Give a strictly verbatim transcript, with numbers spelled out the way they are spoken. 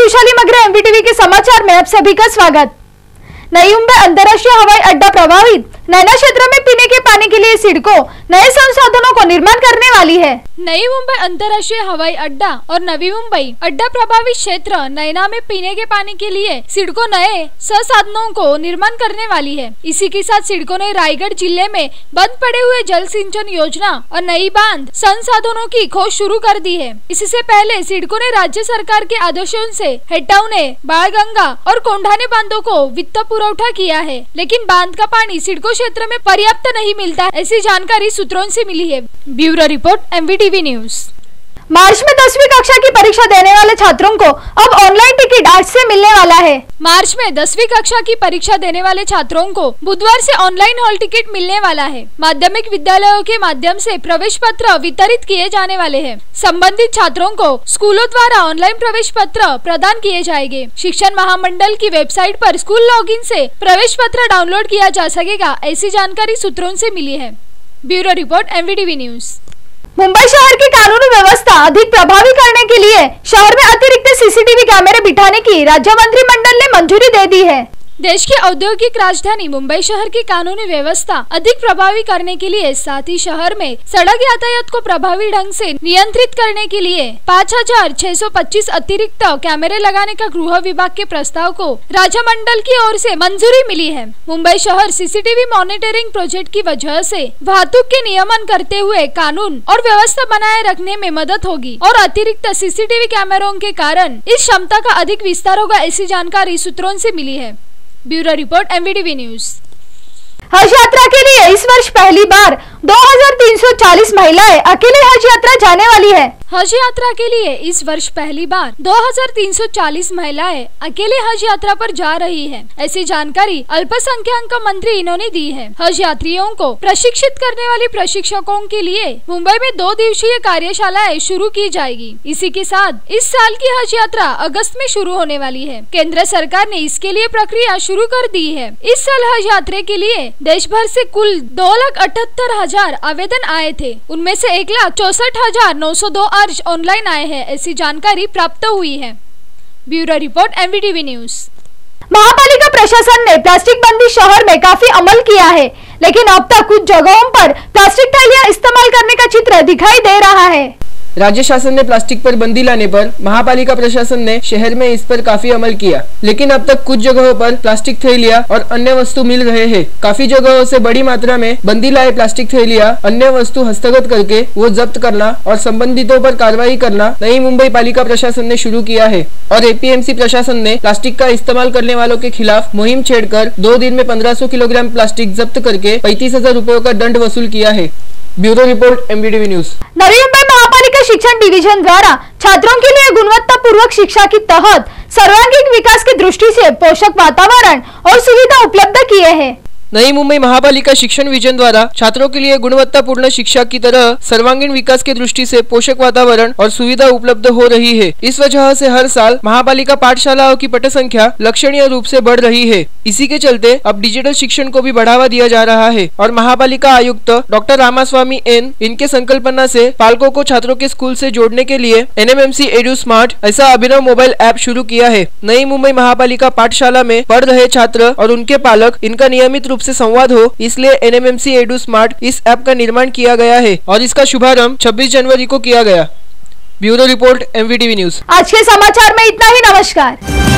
खुशहाली मगरे एमवीटीवी के समाचार में आप सभी का स्वागत। नई मुंबई अंतर्राष्ट्रीय हवाई अड्डा प्रभावित नैना क्षेत्र में पीने के पानी के लिए सिडको नए संसाधनों को निर्माण करने वाली है। नई मुंबई अंतर्राष्ट्रीय हवाई अड्डा और नवी मुंबई अड्डा प्रभावित क्षेत्र नैना में पीने के पानी के लिए सिडको नए संसाधनों को निर्माण करने वाली है। इसी के साथ सिडको ने रायगढ़ जिले में बंद पड़े हुए जल सिंचन योजना और नई बांध संसाधनों की खोज शुरू कर दी है। इससे पहले सिडको ने राज्य सरकार के आदेशों से हेटाउने, बाणगंगा और कोंढाने बांधों को वित्त पुरौठा किया है, लेकिन बांध का पानी सिडको क्षेत्र में पर्याप्त नहीं मिलता, ऐसी जानकारी सूत्रों से मिली है। Bureau report MVTV news. मार्च में दसवीं कक्षा की परीक्षा देने वाले छात्रों को अब ऑनलाइन टिकट आज से मिलने वाला है। मार्च में दसवीं कक्षा की परीक्षा देने वाले छात्रों को बुधवार से ऑनलाइन हॉल टिकट मिलने वाला है। माध्यमिक विद्यालयों के माध्यम से प्रवेश पत्र वितरित किए जाने वाले हैं। संबंधित छात्रों को स्कूलों द्वारा ऑनलाइन प्रवेश पत्र प्रदान किए जाएंगे। शिक्षण महामंडल की वेबसाइट पर स्कूल लॉगिन से प्रवेश पत्र डाउनलोड किया जा सकेगा, ऐसी जानकारी सूत्रों से मिली है। Bureau report MVTV news. Mumbai शहर की कानूनी व्यवस्था अधिक प्रभावी करने के लिए शहर में अतिरिक्त सीसीटीवी कैमरे बिठाने की राज्य मंत्रिमंडल ने मंजूरी दे दी है। देश की औद्योगिक राजधानी मुंबई शहर की कानूनी व्यवस्था अधिक प्रभावी करने के लिए साथ ही शहर में सड़क यातायात को प्रभावी ढंग से नियंत्रित करने के लिए पाँच हजार छह सौ पच्चीस अतिरिक्त कैमरे लगाने का गृह विभाग के प्रस्ताव को राज्य मंडल की ओर से मंजूरी मिली है। मुंबई शहर सीसीटीवी मॉनिटरिंग प्रोजेक्ट की वजह से वाहतूक के नियमन करते हुए कानून और व्यवस्था बनाए रखने में मदद होगी और अतिरिक्त सीसीटीवी कैमरों के कारण इस क्षमता का अधिक विस्तार होगा, ऐसी जानकारी सूत्रों से मिली है। Bureau report MVTV news. हज यात्रा के लिए इस वर्ष पहली बार दो हज़ार तीन सौ चालीस महिलाएं अकेले हज यात्रा जाने वाली है। हज यात्रा के लिए इस वर्ष पहली बार दो हज़ार तीन सौ चालीस महिलाएं अकेले हज यात्रा पर जा रही हैं, ऐसी जानकारी अल्पसंख्यक मंत्री इन्होंने दी है। हज यात्रियों को प्रशिक्षित करने वाले प्रशिक्षकों के लिए मुंबई में दो दिवसीय कार्यशालाएं शुरू की जाएगी। इसी के साथ इस साल की हज यात्रा अगस्त में शुरू होने वाली है। केंद्र सरकार ने इसके लिए प्रक्रिया शुरू कर दी है। इस साल हज यात्रा के लिए देश भर से कुल दो लाख अठहत्तर हजार आवेदन आए थे। उनमें से एक लाख चौसठ हजार नौ सौ दो अर्ज ऑनलाइन आए हैं, ऐसी जानकारी प्राप्त हुई है। Bureau report MVTV news. महापालिका प्रशासन ने प्लास्टिक बंदी शहर में काफी अमल किया है, लेकिन अब तक कुछ जगहों पर प्लास्टिक थैलियां इस्तेमाल करने का चित्र दिखाई दे रहा है। राज्य शासन ने प्लास्टिक पर बंदी लाने पर महापालिका प्रशासन ने शहर में इस पर काफी अमल किया, लेकिन अब तक कुछ जगहों पर प्लास्टिक थैलियां और अन्य वस्तु मिल रहे हैं। काफी जगहों से बड़ी मात्रा में बंदी लाए प्लास्टिक थैलियां, अन्य वस्तु हस्तगत करके वो जब्त करना और संबंधितों पर कार्रवाई करना नई मुंबई पालिका प्रशासन ने शुरू किया है और एपीएमसी प्रशासन ने प्लास्टिक का इस्तेमाल करने वालों के खिलाफ मुहिम छेड़कर दो दिन में पंद्रह सौ किलोग्राम प्लास्टिक जब्त करके पैंतीस हजार रूपयों का दंड वसूल किया है। Bureau report MVTV news. Navi Mumbai महापालिका शिक्षण डिवीजन द्वारा छात्रों के लिए गुणवत्तापूर्वक शिक्षा के तहत सर्वांगीण विकास की दृष्टि से पोषक वातावरण और सुविधा उपलब्ध किए हैं। नई मुंबई महापालिका शिक्षण विजन द्वारा छात्रों के लिए गुणवत्तापूर्ण शिक्षा की तरह सर्वांगीण विकास की दृष्टि से पोषक वातावरण और सुविधा उपलब्ध हो रही है। इस वजह से हर साल महापालिका पाठशालाओं की पट संख्या लक्षणीय रूप से बढ़ रही है। इसी के चलते अब डिजिटल शिक्षण को भी बढ़ावा दिया जा रहा है और महापालिका आयुक्त डॉक्टर रामास्वामी एन इनके संकल्पना से पालकों को छात्रों के स्कूल से जोड़ने के लिए एनएमएमसी एडू स्मार्ट ऐसा अभिनव मोबाइल ऐप शुरू किया है। नई मुंबई महापालिका पाठशाला में पढ़ रहे छात्र और उनके पालक इनका नियमित रूप से संवाद हो, इसलिए एनएमएमसी एडू स्मार्ट इस ऐप का निर्माण किया गया है और इसका शुभारंभ छब्बीस जनवरी को किया गया। Bureau report MVTV news. आज के समाचार में इतना ही। नमस्कार।